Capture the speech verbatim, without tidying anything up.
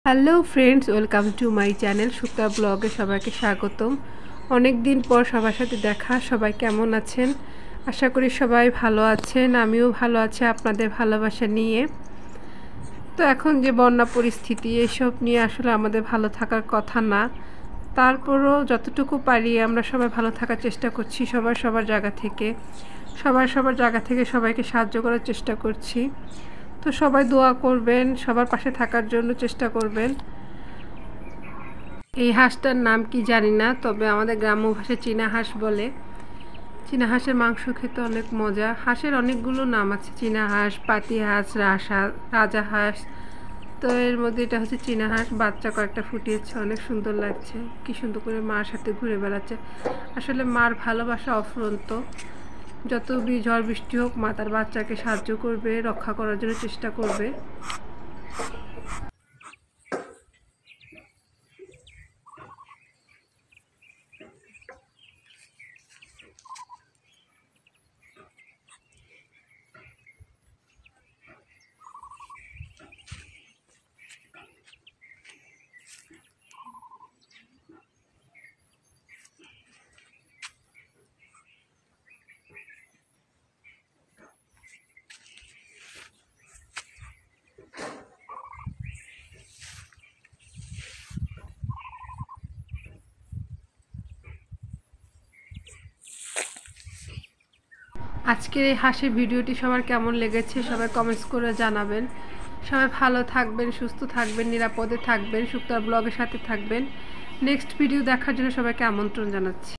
Hello friends, welcome to my channel Sukta ব্লগে সবাইকে স্বাগতম। অনেক দিন পর সবার সাথে দেখা। সবাই কেমন আছেন? আশা করি সবাই ভালো আছেন। আমিও ভালো আছি আপনাদের ভালোবাসা নিয়ে। তো এখন যে বন্যা পরিস্থিতি, এইসব নিয়ে আসলে আমাদের ভালো থাকার কথা না, তারপরও যতটুকু পারি আমরা সবাই ভালো থাকার চেষ্টা করছি। সবার সবার জায়গা থেকে সবার সবার জায়গা থেকে সবাইকে সাহায্য করার চেষ্টা করছি। তো সবাই দোয়া করবেন, সবার পাশে থাকার জন্য চেষ্টা করবেন। এই হাঁসটার নাম কি জানি না, তবে আমাদের গ্রাম্য ভাষায় চীনা হাঁস বলে। চীনা হাঁসের মাংস খেতে অনেক মজা। হাঁসের অনেকগুলো নাম আছে, চীনা হাঁস, পাতি হাঁস, রাজহাঁস, রাজা হাঁস। তো এর মধ্যে এটা হচ্ছে চীনা হাঁস। বাচ্চা কয়েকটা ফুটিয়েছে, অনেক সুন্দর লাগছে। কি সুন্দর করে মার সাথে ঘুরে বেড়াচ্ছে। আসলে মার ভালোবাসা অফুরন্ত। যত ঝড় বৃষ্টি হোক, মা তার বাচ্চাকে সাহায্য করবে, রক্ষা করার জন্য চেষ্টা করবে। আজকের এই হাসির ভিডিওটি সবার কেমন লেগেছে সবাই কমেন্টস করে জানাবেন। সবাই ভালো থাকবেন, সুস্থ থাকবেন, নিরাপদে থাকবেন, সুক্তার ব্লগের সাথে থাকবেন। নেক্সট ভিডিও দেখার জন্য সবাইকে আমন্ত্রণ জানাচ্ছি।